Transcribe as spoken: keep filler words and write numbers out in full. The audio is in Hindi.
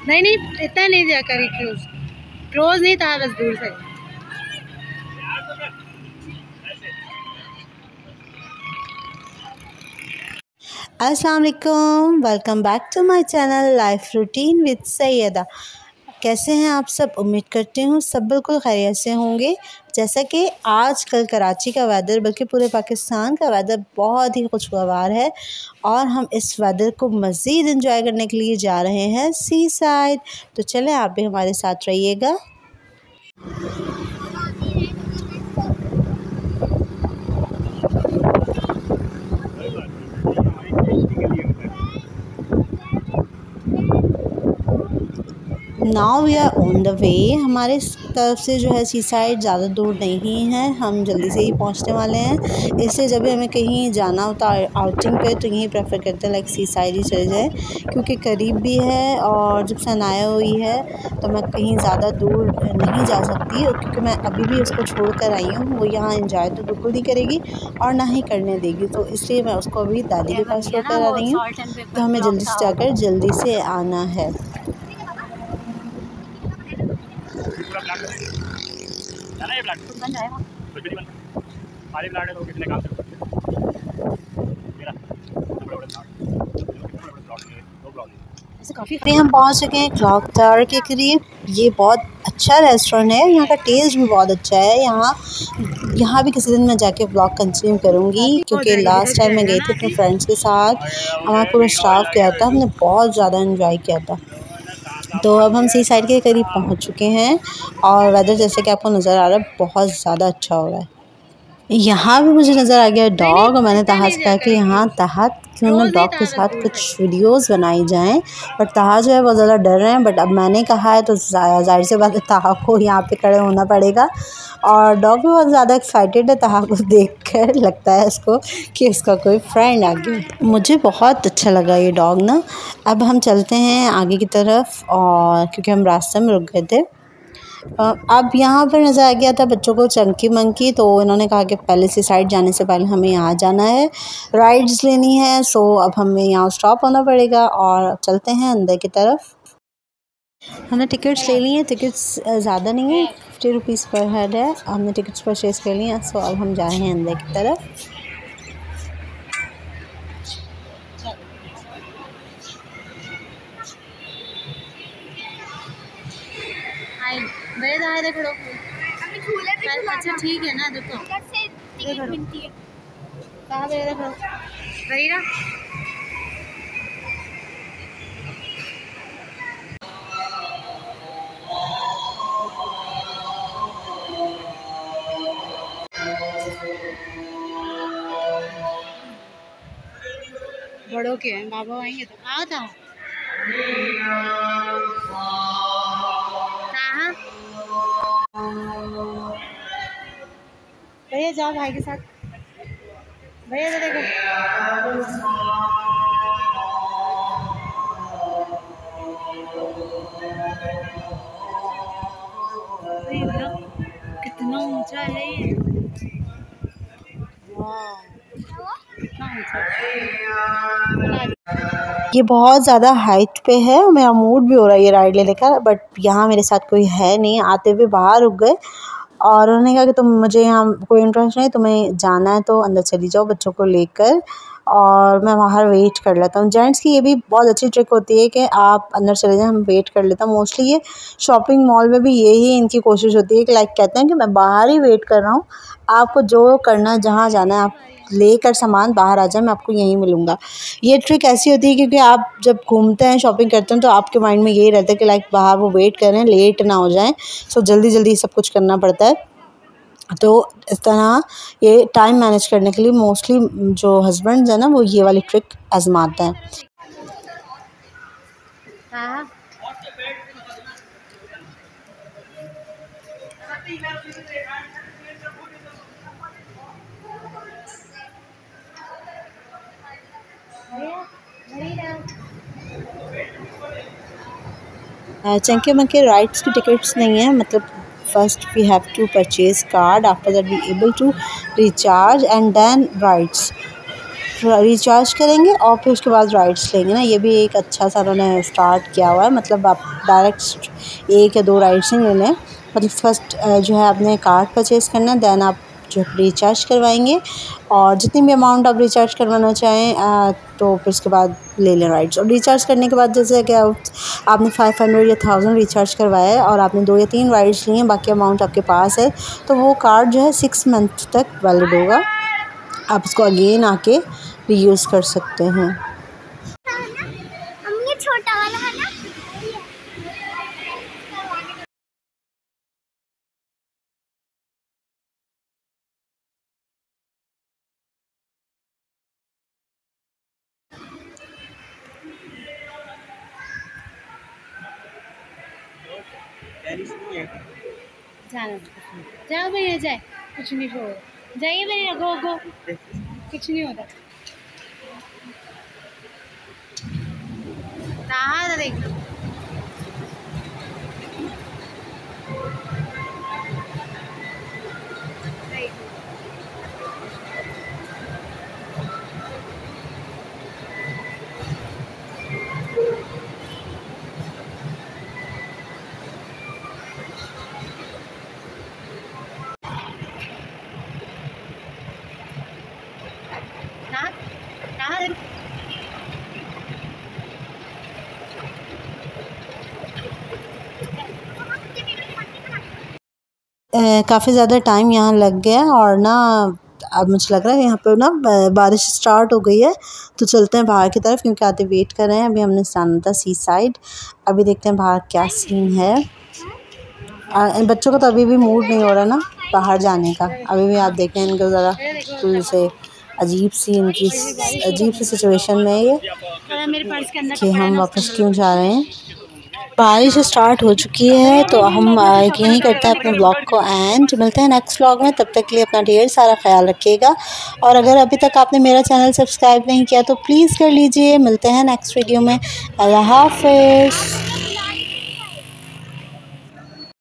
नहीं नहीं इतना नहीं दिया करी क्लोज क्लोज नहीं था बस दूर से। अस्सलाम वालेकुम, welcome back to my channel life routine with Syeda. कैसे हैं आप सब? उम्मीद करती हूँ सब बिल्कुल खैरियत से होंगे। जैसा कि आजकल कराची का वेदर बल्कि पूरे पाकिस्तान का वेदर बहुत ही खुशगवार है और हम इस वेदर को मज़ीद इंजॉय करने के लिए जा रहे हैं सी साइड। तो चलें आप भी हमारे साथ रहिएगा। Now we are on the way. हमारे तरफ से जो है सी साइड ज़्यादा दूर नहीं है, हम जल्दी से ही पहुंचने वाले हैं। इसलिए जब भी हमें कहीं जाना होता है आउटिंग पे तो यहीं प्रेफर करते हैं लाइक सी साइड ही चले जाए, क्योंकि करीब भी है और जब सनाया हुई है तो मैं कहीं ज़्यादा दूर नहीं जा सकती, क्योंकि मैं अभी भी उसको छोड़ कर आई हूँ। वो यहाँ इंजॉय तो बिल्कुल नहीं करेगी और ना ही करने देगी, तो इसलिए मैं उसको अभी दादी के पास छोड़ कर आ रही हूँ। तो हमें जल्दी से जाकर जल्दी से आना है। ये प्लाट बन जाएगा, कुछ भी नहीं बनता। खाली प्लाट है तो कितने काम से मेरा बड़े बड़े प्लाट दो प्लॉट ऐसे काफ़ी हम पहुंच चुके हैं क्लॉक टावर के करीब। ये बहुत अच्छा रेस्टोरेंट है, यहाँ का टेस्ट भी बहुत अच्छा है। यहाँ यहाँ भी किसी दिन मैं जाके व्लॉग कंटिन्यू करूँगी, क्योंकि लास्ट टाइम मैं गई थी अपने फ्रेंड्स के साथ, हमारा पूरा स्टाफ गया था, हमने बहुत ज़्यादा एंजॉय किया था। तो अब हम सी साइड के करीब पहुंच चुके हैं और वेदर जैसे कि आपको नज़र आ रहा है बहुत ज़्यादा अच्छा हो रहा है। यहाँ भी मुझे नज़र आ गया डॉग और मैंने तहा से कहा कि यहाँ तहा क्यों ना डॉग के साथ कुछ वीडियोस बनाई जाएं, बट तहा जो है बहुत ज़्यादा डर रहे हैं। बट अब मैंने कहा है तो जाहिर सी बात है तहा को यहाँ पे खड़े होना पड़ेगा। और डॉग भी बहुत ज़्यादा एक्साइटेड है तहा को देखकर, लगता है इसको कि इसका कोई फ्रेंड आ गया। मुझे बहुत अच्छा लगा ये डॉग ना। अब हम चलते हैं आगे की तरफ, और क्योंकि हम रास्ते में रुक गए थे। अब यहाँ पर नज़र आ गया था बच्चों को चंकी मंकी, तो इन्होंने कहा कि पहले से साइड जाने से पहले हमें यहाँ जाना है, राइड्स लेनी है। सो अब हमें यहाँ स्टॉप होना पड़ेगा और चलते हैं अंदर की तरफ। हमने टिकट्स ले ली हैं, टिकट्स ज़्यादा नहीं है, फिफ्टी रुपीज़ पर हेड है। हमने टिकट्स परचेज़ कर ली हैं। सो अब हम जा रहे हैं अंदर की तरफ। अच्छा ठीक है ना, देखो कहाँ पे देखो रही ना। बड़ों के हैं, बाबा आएंगे तो आ था भैया जाओ भाई के साथ। भैया तो देखो कितना ऊंचा है ये, कितना ऊंचा। ये बहुत ज़्यादा हाइट पे है, मेरा मूड भी हो रहा है ये राइड लेने का, बट यहाँ मेरे साथ कोई है नहीं। आते हुए बाहर रुक गए और उन्होंने कहा कि तुम मुझे यहाँ कोई इंटरेस्ट नहीं, तुम्हें जाना है तो अंदर चली जाओ बच्चों को लेकर, और मैं बाहर वेट कर लेता हूँ। जेंट्स की ये भी बहुत अच्छी ट्रिक होती है कि आप अंदर चले जाएं, हम वेट कर लेता हूँ। मोस्टली ये शॉपिंग मॉल में भी यही इनकी कोशिश होती है कि लाइक कहते हैं कि मैं बाहर ही वेट कर रहा हूँ, आपको जो करना है जहाँ जाना है आप लेकर सामान बाहर आ जाए, मैं आपको यहीं मिलूँगा। ये ट्रिक ऐसी होती है क्योंकि आप जब घूमते हैं शॉपिंग करते हैं तो आपके माइंड में यही रहता है कि लाइक बाहर वो वेट कर रहे हैं, लेट ना हो जाएं, सो जल्दी जल्दी सब कुछ करना पड़ता है। तो इस तरह ये टाइम मैनेज करने के लिए मोस्टली जो हस्बैंड्स हैं ना वो ये वाली ट्रिक आजमाते हैं। चंके मंके राइड्स की टिकट्स नहीं है, मतलब first we have to purchase card, after that we able to recharge and then rides. Recharge करेंगे और फिर उसके बाद राइड्स लेंगे ना। ये भी एक अच्छा सा उन्होंने स्टार्ट किया हुआ है, मतलब आप डायरेक्ट एक या दो राइड्स नहीं लेने, मतलब फर्स्ट जो है आपने कार्ड परचेज़ करना है, दैन आप जो रिचार्ज करवाएंगे और जितनी भी अमाउंट आप रिचार्ज करवाना चाहें तो फिर उसके बाद ले लें राइड्स। और रिचार्ज करने के बाद जैसे कि आपने फाइव हंड्रेड या थाउजेंड रिचार्ज करवाया है और आपने दो या तीन राइड्स लिए हैं, बाकी अमाउंट आपके पास है, तो वो कार्ड जो है सिक्स मंथ तक वैलिड होगा। आप इसको अगेन आके रीयूज़ कर सकते हैं। छोटा वाला है ना, जाओ भैया, जाए कुछ नहीं हो, जाइए भैया, गो गो, कुछ नहीं होता। कहाँ देख लो, कहाँ कहाँ काफ़ी ज़्यादा टाइम यहाँ लग गया और ना अब मुझे लग रहा है यहाँ पे ना बारिश स्टार्ट हो गई है, तो चलते हैं बाहर की तरफ क्योंकि आते वेट कर रहे हैं। अभी हमने जाना था सी साइड, अभी देखते हैं बाहर क्या सीन है। आ, बच्चों का तो अभी भी मूड नहीं हो रहा ना बाहर जाने का, अभी भी आप देखें इनको ज़रा थोड़ी से अजीब सी इनकी अजीब सी सिचुएशन में है ये कि हम वापस क्यों जा रहे हैं। बारिश स्टार्ट हो चुकी है तो हम यहीं करते हैं अपने ब्लॉग को एंड मिलते हैं नेक्स्ट ब्लॉग में। तब तक के लिए अपना ढेर सारा ख्याल रखिएगा और अगर अभी तक आपने मेरा चैनल सब्सक्राइब नहीं किया तो प्लीज़ कर लीजिए। मिलते हैं नेक्स्ट वीडियो में। अल्लाह हाफ़िज़।